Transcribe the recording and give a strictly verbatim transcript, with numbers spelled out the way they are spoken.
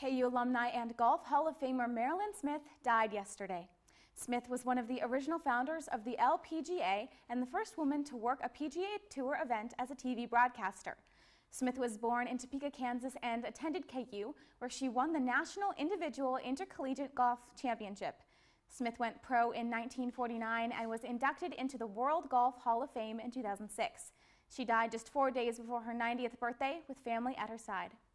K U alumni and Golf Hall of Famer Marilynn Smith died yesterday. Smith was one of the original founders of the L P G A and the first woman to work a P G A Tour event as a T V broadcaster. Smith was born in Topeka, Kansas and attended K U, where she won the National Individual Intercollegiate Golf Championship. Smith went pro in nineteen forty-nine and was inducted into the World Golf Hall of Fame in two thousand six. She died just four days before her ninetieth birthday with family at her side.